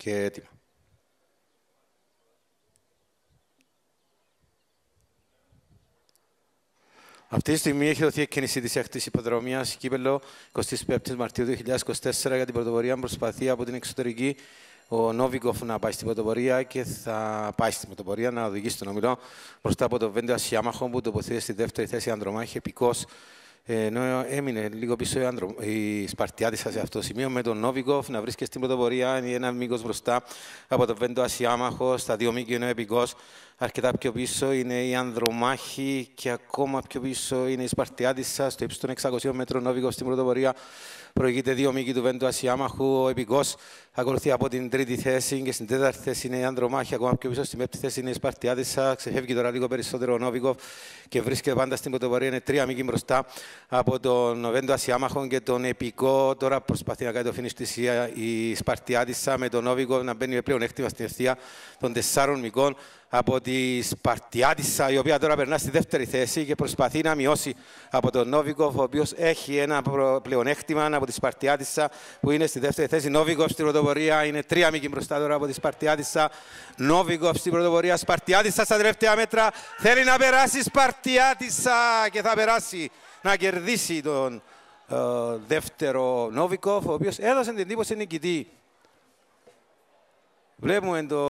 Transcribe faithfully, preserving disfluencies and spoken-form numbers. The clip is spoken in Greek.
και έτοιμα. Αυτή τη στιγμή έχει δοθεί εκκίνηση της έκτης υποδρομίας κύπελλο εικοστή πέμπτη Μαρτίου δύο χιλιάδες είκοσι τέσσερα για την πρωτοπορία. Προσπαθεί από την εξωτερική ο Νόβικοφ να πάει στην πρωτοπορία και θα πάει στην πρωτοπορία να οδηγήσει τον ομιλό μπροστά από τον Βέντο Ασιάμαχο που τοποθετείται στη δεύτερη θέση ανδρομάχη επικός. Ενώ έμεινε λίγο πίσω η, Ανδρο... η Σπαρτιάτισσα σε αυτό το σημείο με τον Νόβικοφ να βρίσκεται στην πρωτοπορία. Είναι ένα μήκος μπροστά από τον Βέντο Ασιάμαχο. Στα δύο μήκη είναι ο επικός. Αρκετά πιο πίσω είναι η Ανδρομάχη και ακόμα πιο πίσω είναι η Σπαρτιάτισσα. Στο ύψος των εξακοσίων μέτρων Νόβικοφ στην πρωτοπορία. Προηγείται δύο μήκη του Βέντο Ασιάμαχου. Ο επικός ακολουθεί από την τρίτη θέση και στην τέταρτη θέση είναι η Ανδρομάχη. Ακόμα πιο πίσω στην πέμπτη θέση είναι η Σπαρτιάτισσα. Ξεφεύγει τώρα λίγο περισσότερο ο Νόβικοφ και βρίσκεται πάντα στην πρωτοπορία. Είναι τρία μήκη μπροστά από τον Βέντο Ασιάμαχο και τον επικό. Τώρα προσπαθεί να κάνει το finish της η Σπαρτιάτισσα με τον Νόβικοφ να μπαίνει με πλεονέκτημα στην ευθεία των τεσσάρων μηκών από τη Σπαρτιάτισσα, η οποία τώρα περνά στη δεύτερη θέση και προσπαθεί να μειώσει από τον Νόβικοφ, ο οποίος έχει ένα πλεονέκτημα από τη Σπαρτιάτισσα που είναι στη δεύτερη θέση. Νόβικοφ στην πρωτοπορία, είναι τρία μήκη μπροστά τώρα από τη Σπαρτιάτισσα. Νόβικοφ στην πρωτοπορία, Σπαρτιάτισσα στα τελευταία μέτρα. Θέλει να περάσει Σπαρτιάτισσα και θα περάσει να κερδίσει τον ε, δεύτερο Νόβικοφ, ο οποίος έδωσε την εντύπωση νικητή. Βλέπουμε το